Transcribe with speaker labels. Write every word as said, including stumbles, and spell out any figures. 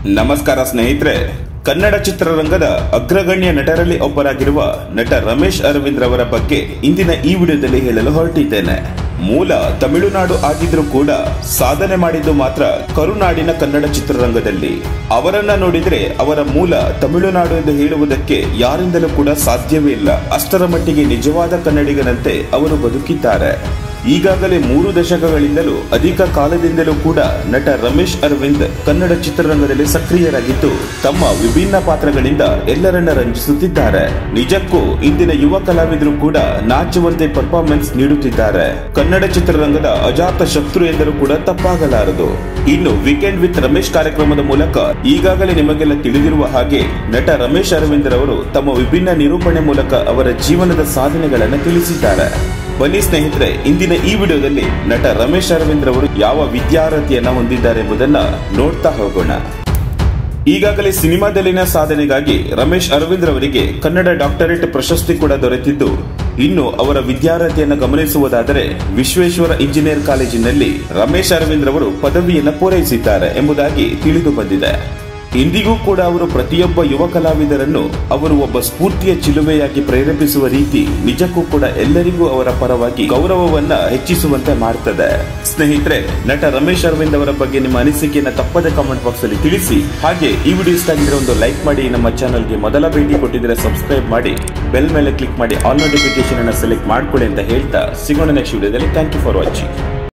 Speaker 1: ನಮಸ್ಕಾರ ಸ್ನೇಹಿತರೆ, ಕನ್ನಡ ಚಿತ್ರರಂಗದ ಅಗ್ರಗಣ್ಯ ನಟರಲ್ಲಿ ಒಬ್ಬರಾಗಿರುವ ನಟ ರಮೇಶ್ ಅರವಿಂದ್ ರವರ ಬಗ್ಗೆ ಇಂದಿನ ಈ ವಿಡಿಯೋದಲ್ಲಿ ಹೇಳಲು ಹೊರಟಿದ್ದೇನೆ. ಮೂಲ ತಮಿಳುನಾಡು ಆಗಿದ್ರೂ ಕೂಡ ಸಾಧನೆ ಮಾಡಿದ್ದು ಮಾತ್ರ ಕರುನಾಡಿನ ಕನ್ನಡ ಚಿತ್ರರಂಗದಲ್ಲಿ. ಅವರನ್ನ ನೋಡಿದ್ರೆ ಅವರ ಮೂಲ ತಮಿಳುನಾಡು ಎಂದು ಹೇಳುವುದಕ್ಕೆ ಯಾರಿಂದಲೂ ಕೂಡ ಸಾಧ್ಯವೇ ಇಲ್ಲ. ಅಷ್ಟರ ಮಟ್ಟಿಗೆ ನಿಜವಾದ ಕನ್ನಡಿಗನಂತೆ ಅವರು ಬದುಕಿದ್ದಾರೆ. ಈಗಾಗಲೇ ಮೂರು ದಶಕಗಳಿಂದಲೂ ಅಧಿಕ ಕಾಲದಿಂದಲೂ ಕೂಡ ನಟ ರಮೇಶ್ ಅರವಿಂದ್ ಕನ್ನಡ ಚಿತ್ರರಂಗದಲ್ಲಿ ಸಕ್ರಿಯರಾಗಿದ್ದು ತಮ್ಮ ವಿಭಿನ್ನ ಪಾತ್ರಗಳಿಂದ ಎಲ್ಲರನ್ನ ರಂಜಿಸುತ್ತಿದ್ದಾರೆ. ನಿಜಕ್ಕೂ ಇಂದಿನ ಯುವ ಕಲಾವಿದರು ಕೂಡ ನಾಚುವಂತೆ ಪರ್ಫಾರ್ಮೆನ್ಸ್ ನೀಡುತ್ತಿದ್ದಾರೆ. ಕನ್ನಡ ಚಿತ್ರರಂಗದ ಅಜಾತ ಶತ್ರು ಎಂದರೂ ಕೂಡ ತಪ್ಪಾಗಲಾರದು. ಇನ್ನು ವೀಕೆಂಡ್ ವಿತ್ ರಮೇಶ್ ಕಾರ್ಯಕ್ರಮದ ಮೂಲಕ ಈಗಾಗಲೇ ನಿಮಗೆಲ್ಲ ತಿಳಿದಿರುವ ಹಾಗೆ ನಟ ರಮೇಶ್ ಅರವಿಂದ್ ರವರು ತಮ್ಮ ವಿಭಿನ್ನ ನಿರೂಪಣೆ ಮೂಲಕ ಅವರ ಜೀವನದ ಸಾಧನೆಗಳನ್ನು ತಿಳಿಸಿದ್ದಾರೆ. ಬನ್ನಿ ಸ್ನೇಹಿತರೆ, ಇಂದಿನ ಈ ವಿಡಿಯೋದಲ್ಲಿ ನಟ ರಮೇಶ್ ಅರವಿಂದ್ ರವರು ಯಾವ ವಿದ್ಯಾರ್ಹತೆಯನ್ನ ಹೊಂದಿದ್ದಾರೆ ಎಂಬುದನ್ನ ನೋಡ್ತಾ ಹೋಗೋಣ. ಈಗಾಗಲೇ ಸಿನಿಮಾದಲ್ಲಿನ ಸಾಧನೆಗಾಗಿ ರಮೇಶ್ ಅರವಿಂದ್ ರವರಿಗೆ ಕನ್ನಡ ಡಾಕ್ಟರೇಟ್ ಪ್ರಶಸ್ತಿ ಕೂಡ ದೊರೆತಿದ್ದು, ಇನ್ನು ಅವರ ವಿದ್ಯಾರ್ಹತೆಯನ್ನು ಗಮನಿಸುವುದಾದರೆ ವಿಶ್ವೇಶ್ವರ ಇಂಜಿನಿಯರ್ ಕಾಲೇಜಿನಲ್ಲಿ ರಮೇಶ್ ಅರವಿಂದ್ ರವರು ಪದವಿಯನ್ನು ಪೂರೈಸಿದ್ದಾರೆ ಎಂಬುದಾಗಿ ತಿಳಿದು ಬಂದಿದೆ. ಇಂದಿಗೂ ಕೂಡ ಅವರು ಪ್ರತಿಯೊಬ್ಬ ಯುವ ಕಲಾವಿದರನ್ನು ಅವರು ಒಬ್ಬ ಸ್ಫೂರ್ತಿಯ ಚಿಲುಮೆಯಾಗಿ ಪ್ರೇರೇಪಿಸುವ ರೀತಿ ನಿಜಕ್ಕೂ ಕೂಡ ಎಲ್ಲರಿಗೂ ಅವರ ಪರವಾಗಿ ಗೌರವವನ್ನ ಹೆಚ್ಚಿಸುವಂತೆ ಮಾಡ್ತದೆ. ಸ್ನೇಹಿತರೆ, ನಟ ರಮೇಶ್ ಅರವಿಂದ್ ಅವರ ಬಗ್ಗೆ ನಿಮ್ಮ ಅನಿಸಿಕೆಯನ್ನು ತಪ್ಪದೆ ಕಾಮೆಂಟ್ ಬಾಕ್ಸ್ ಅಲ್ಲಿ ತಿಳಿಸಿ. ಹಾಗೆ ಈ ವಿಡಿಯೋ ಇಷ್ಟ ಆಗಿದ್ರೆ ಒಂದು ಲೈಕ್ ಮಾಡಿ, ನಮ್ಮ ಚಾನಲ್ಗೆ ಮೊದಲ ಭೇಟಿ ಕೊಟ್ಟಿದ್ರೆ ಸಬ್ಸ್ಕ್ರೈಬ್ ಮಾಡಿ, ಬೆಲ್ ಮೇಲೆ ಕ್ಲಿಕ್ ಮಾಡಿ ಆಲ್ ನೋಟಿಫಿಕೇಶನ್ ಅನ್ನು ಸೆಲೆಕ್ಟ್ ಮಾಡ್ಕೊಳ್ಳಿ ಅಂತ ಹೇಳ್ತಾ ಸಿಗೋಣ ನೆಕ್ಸ್ಟ್ ವಿಡಿಯೋದಲ್ಲಿ. Thank you for watching.